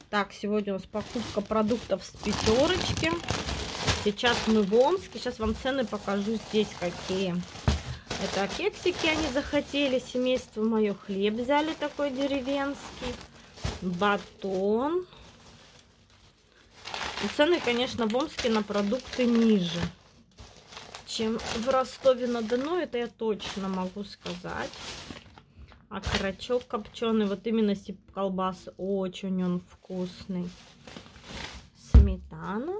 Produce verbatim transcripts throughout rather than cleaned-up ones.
Так, сегодня у нас покупка продуктов с пятерочки. Сейчас мы в Омске. Сейчас вам цены покажу здесь какие. Это кексики они захотели. Семейство мое. Хлеб взяли такой деревенский. Батон. И цены, конечно, в Омске на продукты ниже, чем в Ростове-на-Дону. Это я точно могу сказать. А окорочок копченый, вот именно колбасы, очень он вкусный. Сметана.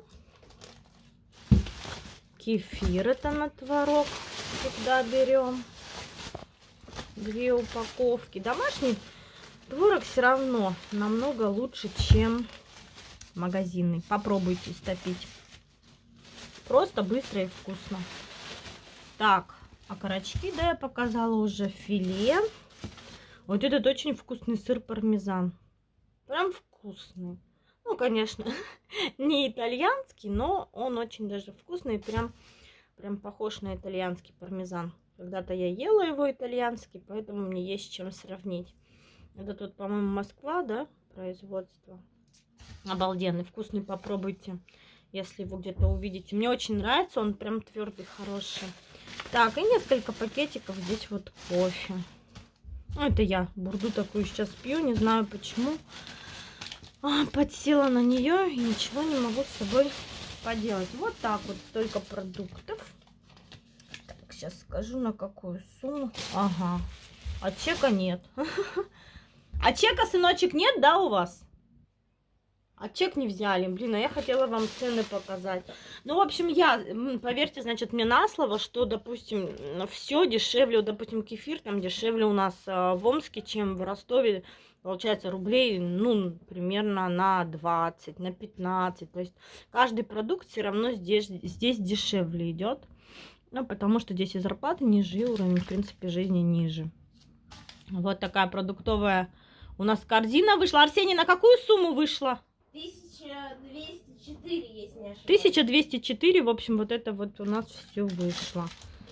Кефир, это на творог всегда берем. Две упаковки. Домашний творог все равно намного лучше, чем магазинный. Попробуйте стопить. Просто быстро и вкусно. Так, окорочки, да, я показала уже. Филе. Вот этот очень вкусный сыр пармезан. Прям вкусный. Ну, конечно, не итальянский, но он очень даже вкусный. Прям, прям похож на итальянский пармезан. Когда-то я ела его итальянский, поэтому мне есть с чем сравнить. Это тут, по-моему, Москва, да, производство. Обалденный, вкусный, попробуйте, если его где-то увидите. Мне очень нравится, он прям твердый, хороший. Так, и несколько пакетиков здесь вот кофе. Ну, это я бурду такую сейчас пью, не знаю почему. А, подсела на нее и ничего не могу с собой поделать. Вот так вот, столько продуктов. Так, сейчас скажу, на какую сумму. Ага, а чека нет. А чека, сыночек, нет, да, у вас? А чек не взяли. Блин, а я хотела вам цены показать. Ну, в общем, я, поверьте, значит, мне на слово, что, допустим, все дешевле. Допустим, кефир там дешевле у нас в Омске, чем в Ростове. Получается, рублей, ну, примерно на двадцать, на пятнадцать. То есть, каждый продукт все равно здесь, здесь дешевле идет. Ну, потому что здесь и зарплаты ниже, и уровень, в принципе, жизни ниже. Вот такая продуктовая у нас корзина вышла. Арсений, на какую сумму вышла? тысяча двести четыре, если не ошибаюсь. тысяча двести четыре, в общем, вот это вот у нас все вышло.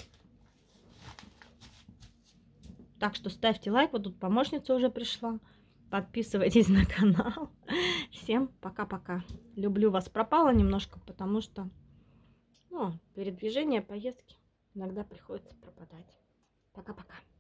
Так что ставьте лайк, вот тут помощница уже пришла. Подписывайтесь на канал. Всем пока-пока. Люблю вас. Пропала немножко, потому что, ну, передвижение, поездки иногда приходится пропадать. Пока-пока.